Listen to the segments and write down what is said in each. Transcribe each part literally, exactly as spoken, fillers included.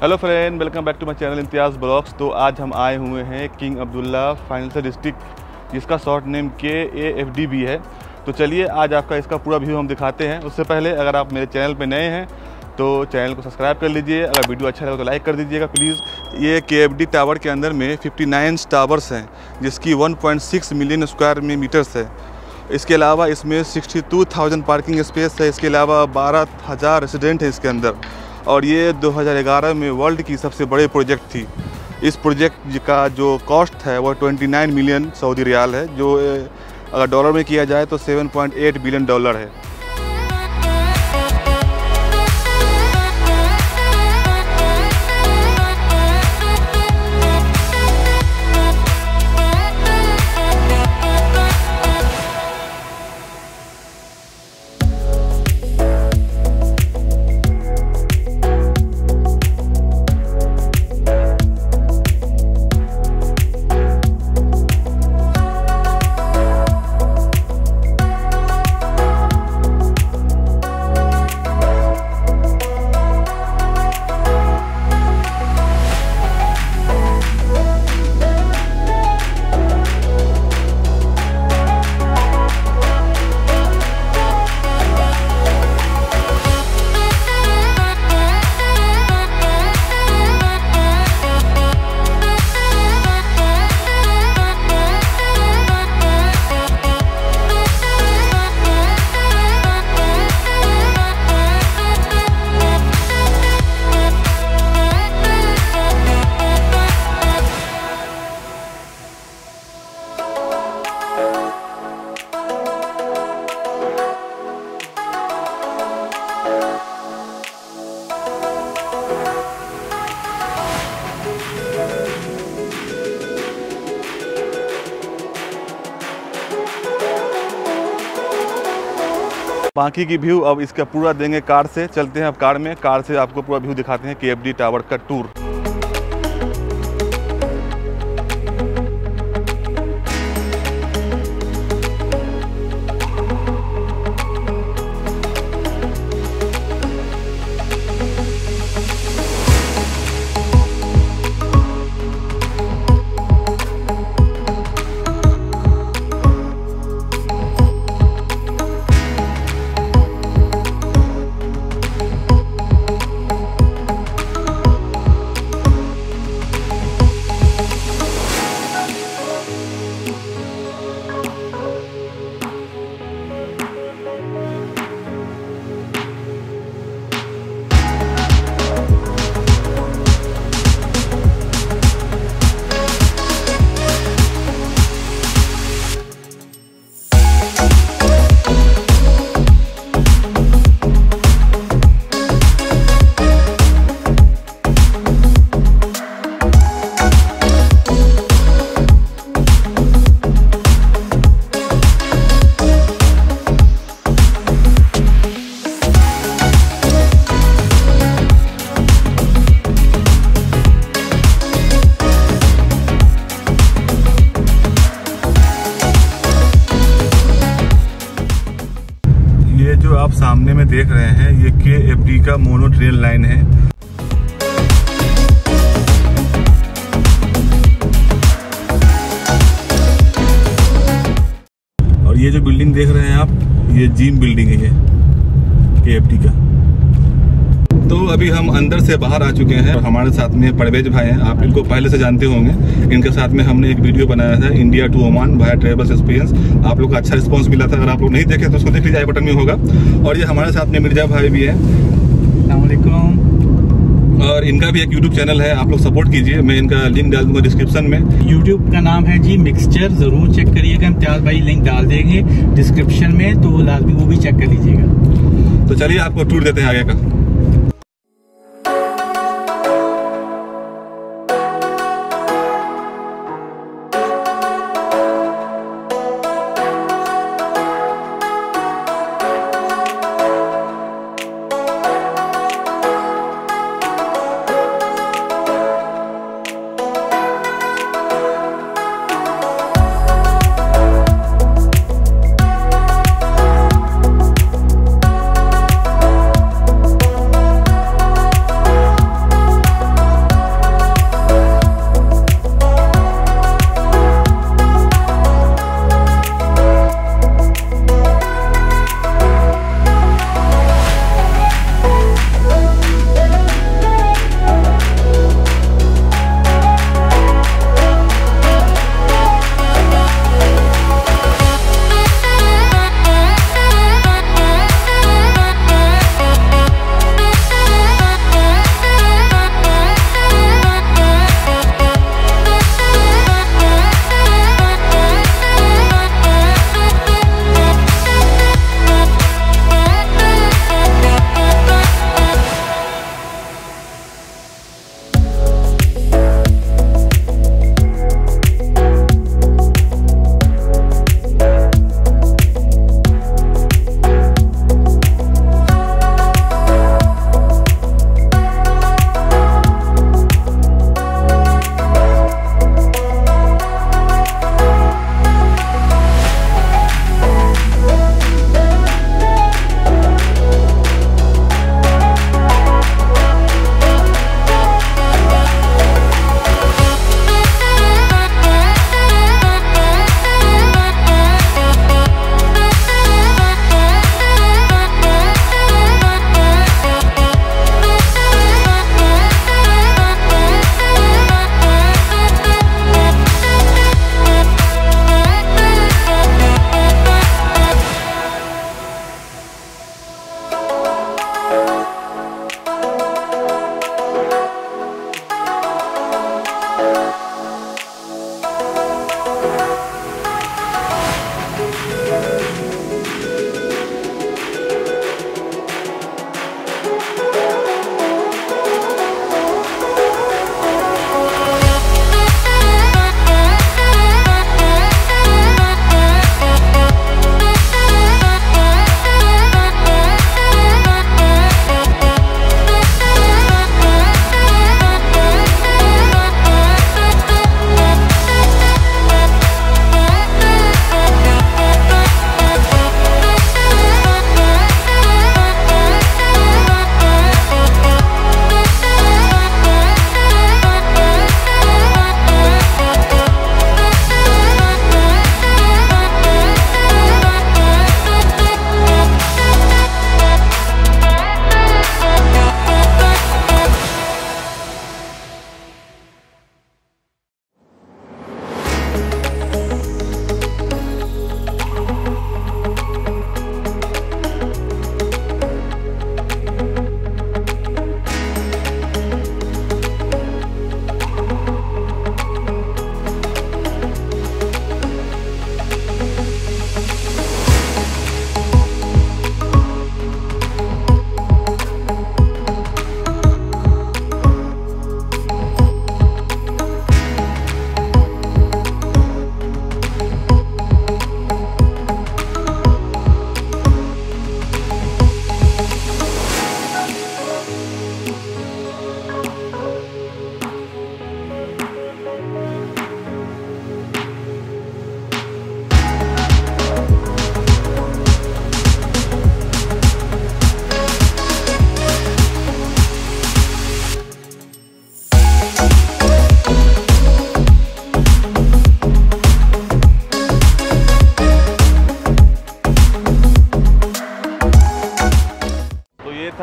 Hello friend, welcome back to my channel Imtiaz blogs. तो आज हम आए हुए हैं किंग अब्दुल्ला फाइनेंशियल डिस्ट्रिक्ट, जिसका short name K A F D भी है। तो चलिए आज आपका इसका पूरा व्यू हम दिखाते हैं। उससे पहले अगर आप मेरे चैनल पे नए हैं तो चैनल को सब्सक्राइब कर लीजिए। अगर वीडियो अच्छा लगे तो लाइक कर दीजिएगा प्लीज़। ये के एफ डी टावर के अंदर में उनसठ टावर्स हैं, जिसकी एक पॉइंट छह मिलियन स्क्वायर मीटर्स है। इसके अलावा इसमें बासठ हज़ार पार्किंग स्पेस है। इसके अलावा बारह हज़ार रेसिडेंट है इसके अंदर, और ये दो हज़ार ग्यारह में वर्ल्ड की सबसे बड़े प्रोजेक्ट थी। इस प्रोजेक्ट का जो कॉस्ट है वो उनतीस मिलियन सऊदी रियाल है, जो अगर डॉलर में किया जाए तो सात पॉइंट आठ बिलियन डॉलर है। बाकी की व्यू अब इसका पूरा देंगे कार से। चलते हैं अब कार में, कार से आपको पूरा व्यू दिखाते हैं के एफ डी टावर का टूर। आप सामने में देख रहे हैं ये के एफ डी का मोनो ट्रेन लाइन है। और ये जो बिल्डिंग देख रहे हैं आप, ये जिम बिल्डिंग है ये के एफ डी का। तो अभी हम अंदर से बाहर आ चुके हैं। हमारे साथ में परवेज भाई हैं, आप इनको पहले से जानते होंगे। इनके साथ में हमने एक वीडियो बनाया था इंडिया टू ओमान भाई ट्रेवल्स एक्सपीरियंस। आप लोग का अच्छा रिस्पांस मिला था। अगर आप लोग नहीं देखे तो उसको देख लीजिए, आई बटन में होगा। और ये हमारे साथ में मिर्जा भाई भी हैं। अस्सलाम वालेकुम। और इनका भी एक यूट्यूब चैनल है, आप लोग सपोर्ट कीजिए। मैं इनका लिंक डाल दूंगा डिस्क्रिप्शन में। यूट्यूब का नाम है जी मिक्सचर, जरूर चेक करिएगा। इम्तियाज भाई लिंक डाल देंगे डिस्क्रिप्शन में, तो लाजमी वो भी चेक कर लीजिएगा। तो चलिए आपको टूर देते हैं आगे का।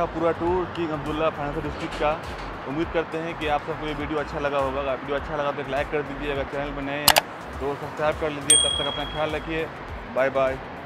पूरा tour King Abdullah Financial District का। उम्मीद करते हैं कि आप सबको ये वीडियो अच्छा लगा होगा। अगर वीडियो अच्छा लगा तो एक लाइक कर दीजिए, अगर चैनल पर नए हैं तो सब्सक्राइब कर लीजिए। तब तक अपना ख्याल रखिए, बाय बाय।